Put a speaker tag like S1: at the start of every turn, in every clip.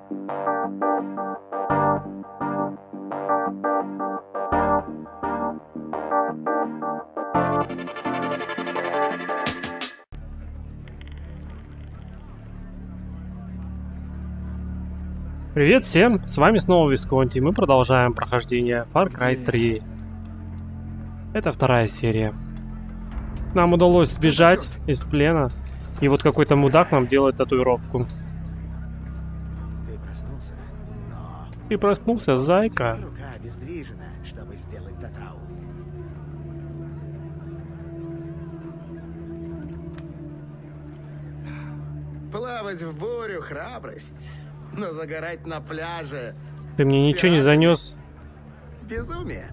S1: Привет всем, с вами снова Висконти, мы продолжаем прохождение Far Cry 3. Это вторая серия. Нам удалось сбежать из плена, и вот какой-то мудак нам делает татуировку.
S2: Ты проснулся, но...
S1: Ты проснулся, зайка.
S2: Рука обездвижена, чтобы сделать татау. Плавать в бурю — храбрость, но загорать на пляже
S1: Ты мне ничего не занес.
S2: — безумие.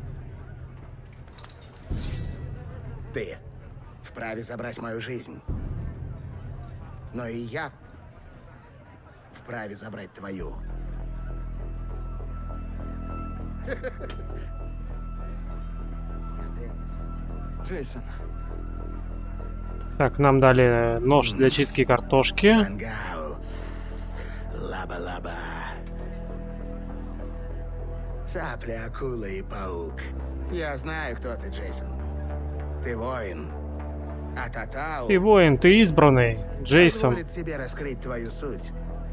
S2: Ты вправе забрать мою жизнь, но и я вправе забрать твою.
S3: Джейсон.
S1: Так, нам дали нож для чистки картошки.
S2: Мангау. Лаба-лаба. Цапля, акула и паук. Я знаю, кто ты, Джейсон. Ты воин. А татау
S1: Ты воин, ты избранный, Джейсон.
S2: позволит тебе раскрыть твою суть.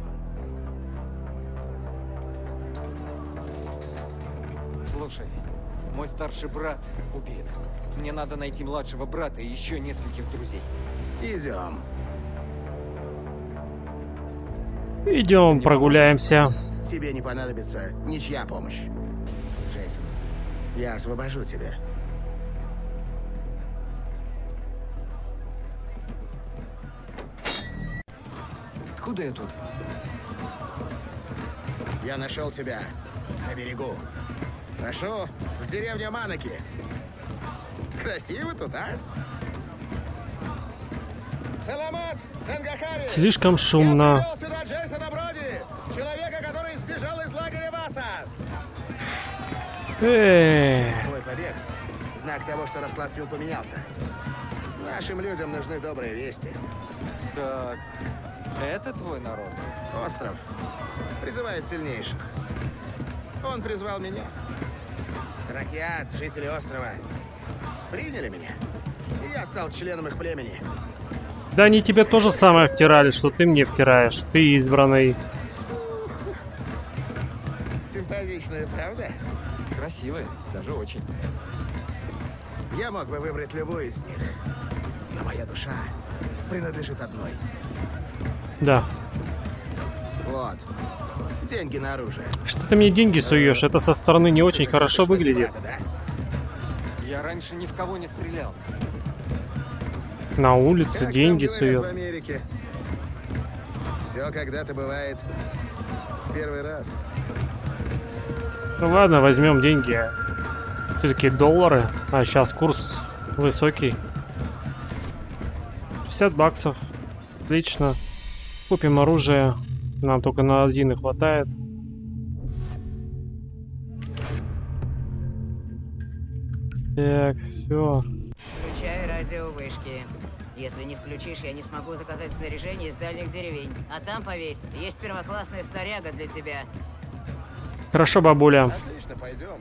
S3: Слушай, мой старший брат убит. Мне надо найти младшего брата и еще нескольких друзей.
S2: Идем.
S1: Идем прогуляемся.
S2: Тебе не понадобится ничья помощь. Джейсон, я освобожу тебя.
S3: Откуда я тут?
S2: Я нашел тебя на берегу. Прошу, в деревню Манаки. Красиво тут, а? Саламат, Тенгахари!
S1: Слишком шумно.
S2: Я привел сюда Джейсона Броди, человека, который сбежал из лагеря Васа. Твой побег — знак того, что расклад сил поменялся. Нашим людям нужны добрые вести.
S3: Так, это твой народ?
S2: Остров призывает сильнейших. Он призвал меня. Ракьят, жители острова, приняли меня. И я стал членом их племени.
S1: Да они тебе тоже самое втирали, что ты мне втираешь. Ты избранный.
S2: Симпатичная, правда?
S3: Красивые, даже очень.
S2: Я мог бы выбрать любую из них. Но моя душа принадлежит одной.
S1: Да.
S2: Вот. Деньги на оружие.
S1: Что ты мне деньги суешь? Это со стороны не очень хорошо выглядит.
S3: Я раньше ни в кого не стрелял.
S1: На улице
S2: Как
S1: деньги
S2: там говорят в
S1: сует.
S2: Америке? Все когда-то бывает в первый раз.
S1: Ну ладно, возьмем деньги. Все-таки доллары. А сейчас курс высокий. 50 баксов. Отлично. Купим оружие. Нам только на один и хватает. Так, все.
S4: Включай радиовышки. Если не включишь, я не смогу заказать снаряжение из дальних деревень. А там, поверь, есть первоклассная снаряга для тебя.
S1: Хорошо, бабуля.
S2: Отлично, пойдем.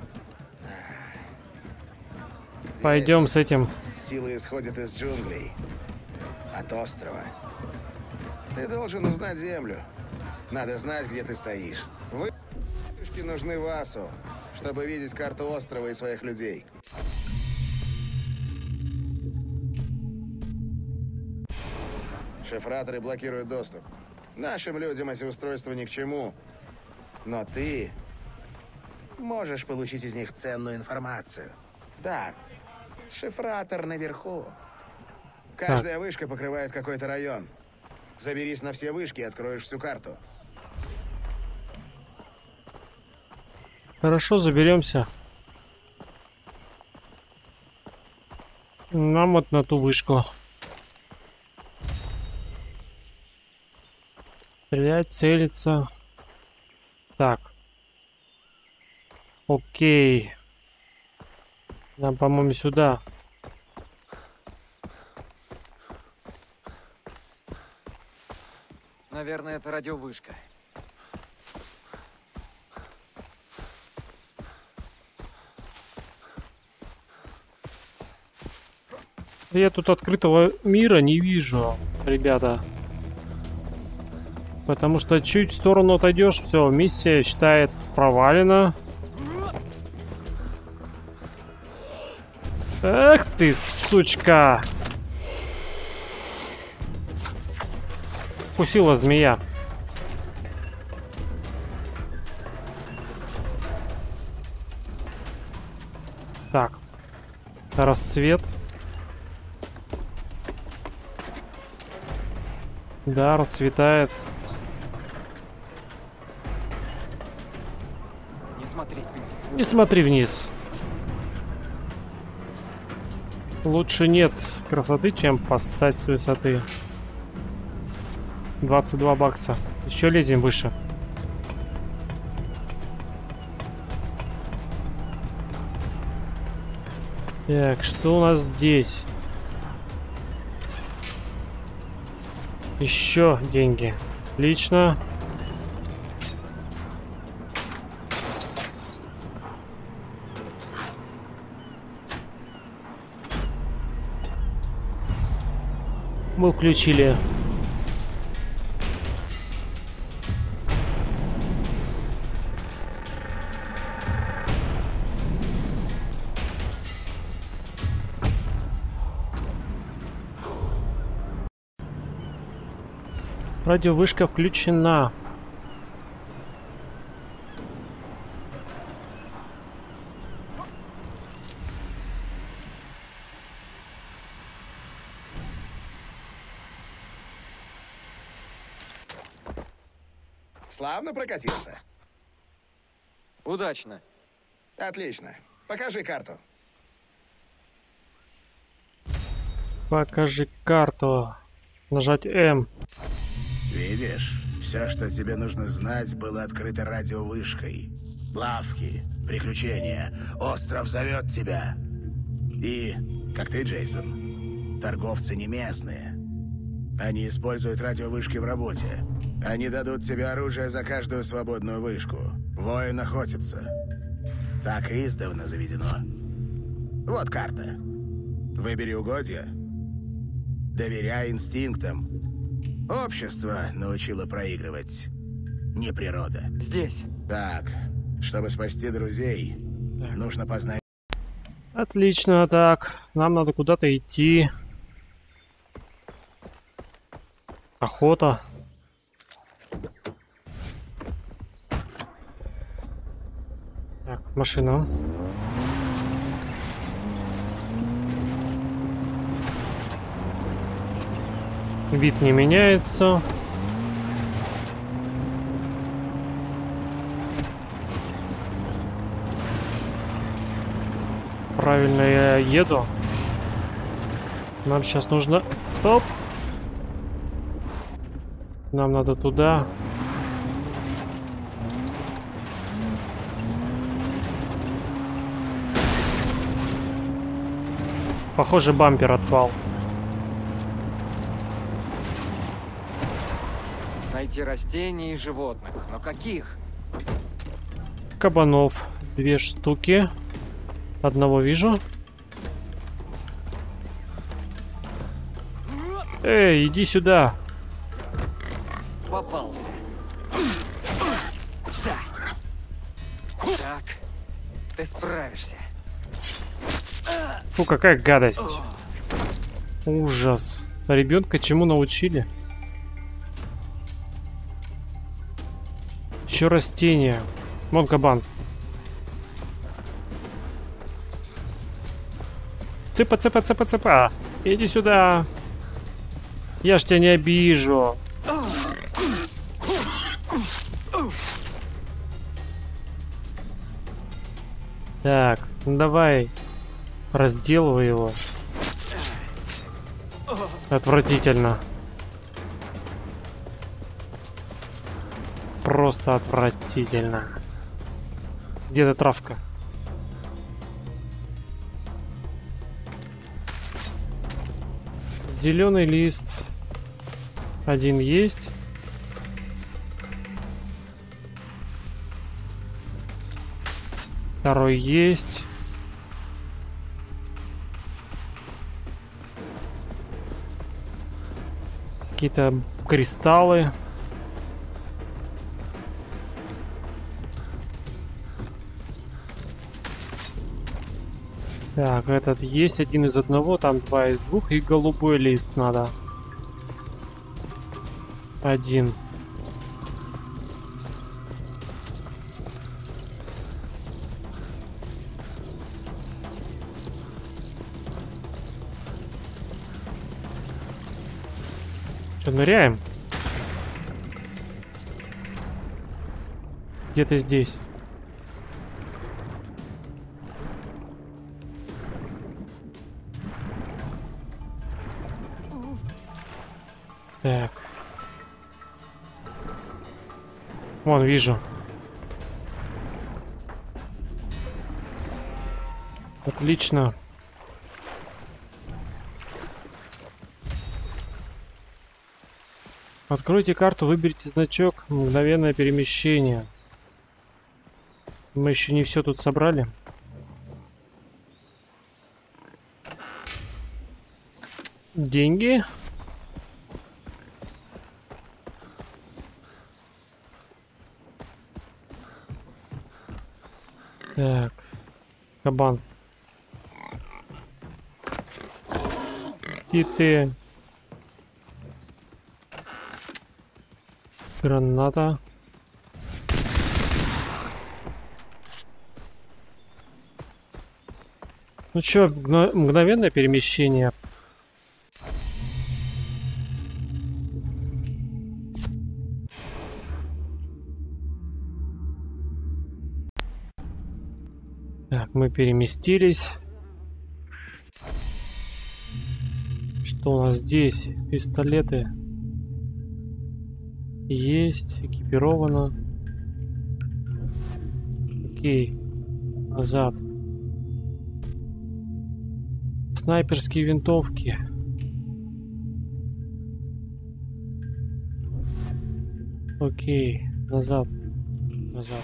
S1: Пойдем с этим.
S2: Сила исходит из джунглей. От острова. Ты должен узнать землю. Надо знать, где ты стоишь. Вышки нужны Васу, чтобы видеть карту острова и своих людей. Шифраторы блокируют доступ. Нашим людям эти устройства ни к чему. Но ты можешь получить из них ценную информацию. Да, шифратор наверху. Каждая вышка покрывает какой-то район. Заберись на все вышки и откроешь всю карту.
S1: Хорошо, заберемся. Нам вот на ту вышку. Стрелять, целиться. Так. Окей. Нам, по-моему, сюда.
S3: Наверное, это радиовышка.
S1: Я тут открытого мира не вижу, ребята. Потому что чуть в сторону отойдешь, все, миссия считает провалена. Эх ты, сучка! Укусила змея. Так. Рассвет. Да, расцветает.
S3: Не смотреть вниз.
S1: Не смотри вниз. Лучше нет красоты, чем поссать с высоты. 22 бакса. Еще лезем выше. Так, что у нас здесь? Еще деньги. Отлично. Мы включили. Радиовышка включена.
S2: Славно прокатился.
S3: Удачно.
S2: Отлично. Покажи карту.
S1: Покажи карту. Нажать М.
S2: Видишь, все, что тебе нужно знать, было открыто радиовышкой. Лавки, приключения, остров зовет тебя. И, как ты, Джейсон, торговцы не местные. Они используют радиовышки в работе. Они дадут тебе оружие за каждую свободную вышку. Воин охотится. Так и издавна заведено. Вот карта. Выбери угодья. Доверяй инстинктам. Общество научило проигрывать, не природа.
S3: Здесь.
S2: Так, чтобы спасти друзей, нужно познать.
S1: Отлично, так. Нам надо куда-то идти. Охота. Так, машина. Вид не меняется. Правильно я еду. Нам сейчас нужно... Оп! Нам надо туда. Похоже, бампер отпал.
S3: Найти растения и животных. Но каких?
S1: Кабанов. 2 штуки. Одного вижу. Эй, иди сюда.
S3: Попался. Так. Ты справишься.
S1: Фу, какая гадость. Ужас. Ребенка чему научили? Еще растения. Вон кабан. Цыпа, цыпа, цыпа, цыпа. Иди сюда. Я ж тебя не обижу. Так, ну давай. Разделывай его. Отвратительно. Просто отвратительно. Где-то травка. Зеленый лист. Один есть. Второй есть. Какие-то кристаллы. Так, этот есть один из одного, там 2 из 2, и голубой лист надо. 1. Что, ныряем? Где-то здесь. Так. Вон, вижу. Отлично. Откройте карту, выберите значок «Мгновенное перемещение». Мы еще не все тут собрали. Деньги. Так. Кабан. Киты. Граната. Ну чё, мгновенное перемещение. Так, мы переместились. Что у нас здесь? Пистолеты. Есть, экипировано. Окей. Назад. Снайперские винтовки. Окей. Назад. Назад.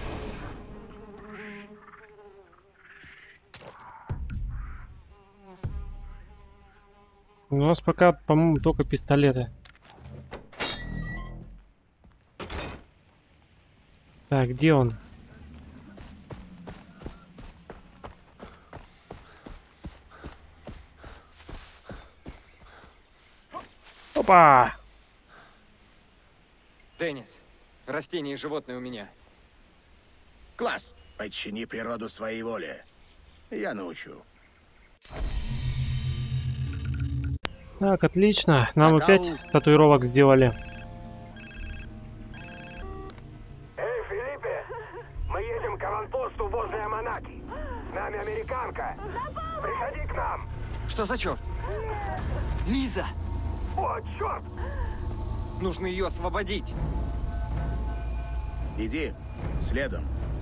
S1: У нас пока, по-моему, только пистолеты. Так, где он? Опа!
S3: Деннис, растения и животные у меня.
S2: Класс. Подчини природу своей воле. Я научу.
S1: Так, отлично. Нам опять татуировок сделали.
S5: Эй, Филиппе! Мы едем к аванпосту возле Аманаки. С нами американка. Приходи к нам.
S3: Что за черт? Лиза!
S5: О, черт!
S3: Нужно ее освободить.
S2: Иди, следом.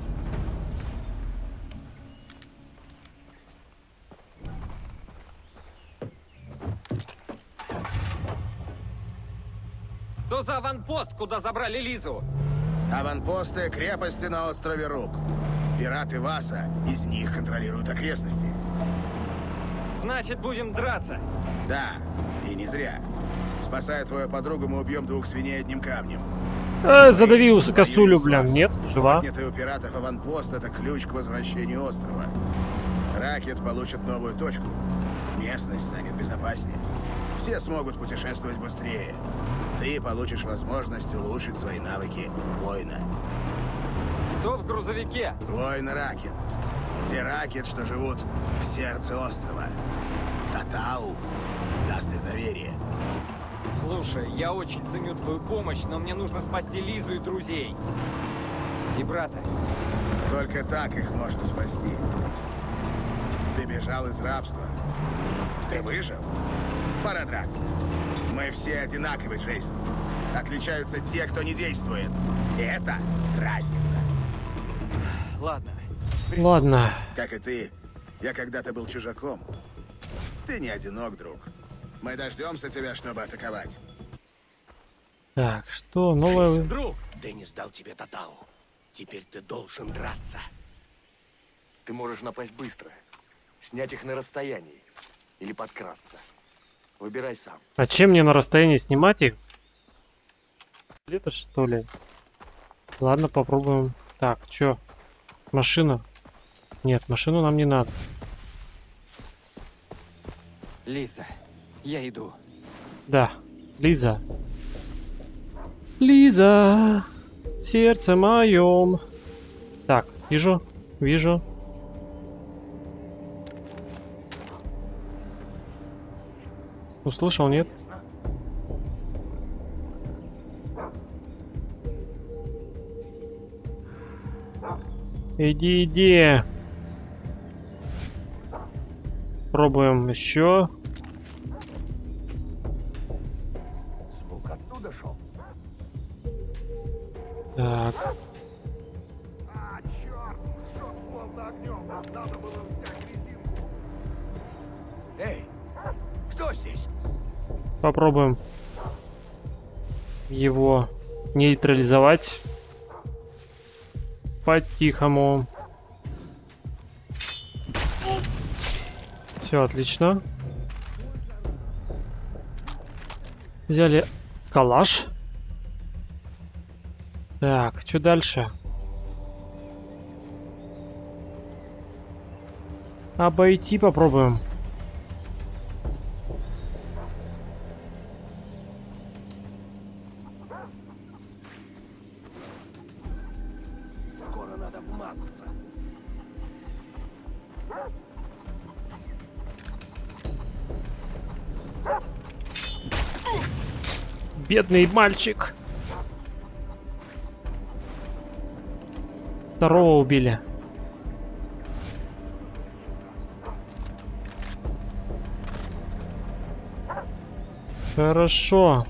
S3: Что за аванпост, куда забрали Лизу?
S2: Аванпосты — крепости на острове Рук. Пираты Васа из них контролируют окрестности.
S3: Значит, будем драться.
S2: Да, и не зря. Спасая твою подругу, мы убьем 2 свиней одним камнем.
S1: Задави косулю, блин. Нет, жива.
S2: Отнятый у пиратов аванпост — это ключ к возвращению острова. Ракет получит новую точку. Местность станет безопаснее. Все смогут путешествовать быстрее. Ты получишь возможность улучшить свои навыки воина.
S3: Кто в грузовике?
S2: Воины Ракет. Те Ракет, что живут в сердце острова. Татау даст их доверие.
S3: Слушай, я очень ценю твою помощь, но мне нужно спасти Лизу и друзей. И брата.
S2: Только так их можно спасти. Ты бежал из рабства. Ты выжил? Пора драться. Мы все одинаковы, Джейсон. Отличаются те, кто не действует. И это разница.
S3: Ладно.
S1: Ладно.
S2: Как и ты, я когда-то был чужаком. Ты не одинок, друг. Мы дождемся тебя, чтобы атаковать.
S1: Так, что новое?
S5: Друг! Деннис дал тебе Татау. Теперь ты должен драться.
S6: Ты можешь напасть быстро, снять их на расстоянии или подкрасться. Выбирай сам.
S1: А чем мне на расстоянии снимать их? Это что ли? Ладно, попробуем. Так, чё? Машина? Нет, машину нам не надо.
S3: Лиза, я иду.
S1: Да, Лиза. Лиза, в сердце моем. Так, вижу, вижу. Услышал, нет? Иди, иди. Пробуем еще.
S5: Звук оттуда шел.
S1: Так.
S5: А, черт! Шок ствол за огнем. Надо было взять резинку. Эй, кто здесь?
S1: Попробуем его нейтрализовать по-тихому. Все отлично. Взяли калаш. Так, что дальше? Обойти попробуем.
S5: Скоро надо вмазаться.
S1: Бедный мальчик. Второго убили. Хорошо.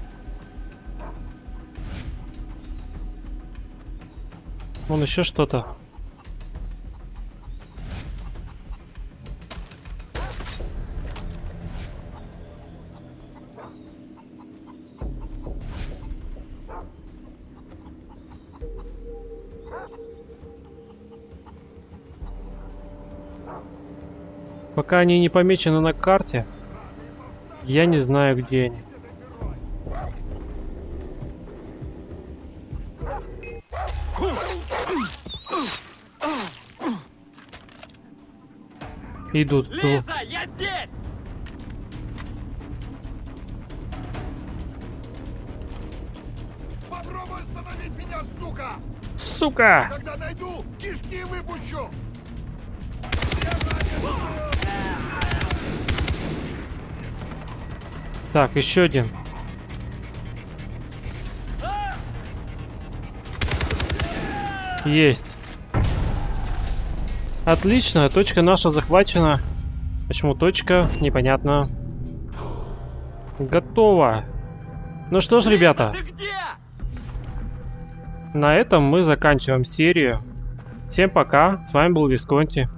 S1: Вон еще что-то. Пока они не помечены на карте, я не знаю, где они. Идут.
S3: Лиза, я здесь!
S5: Попробуй остановить меня, сука!
S1: Сука!
S5: Когда найду, кишки выпущу!
S1: Так, еще один. Есть. Отлично, точка наша захвачена. Почему точка? Непонятно. Готово. Ну что ж, ребята,
S3: Ты где?
S1: на этом мы заканчиваем серию. Всем пока. С вами был Висконти.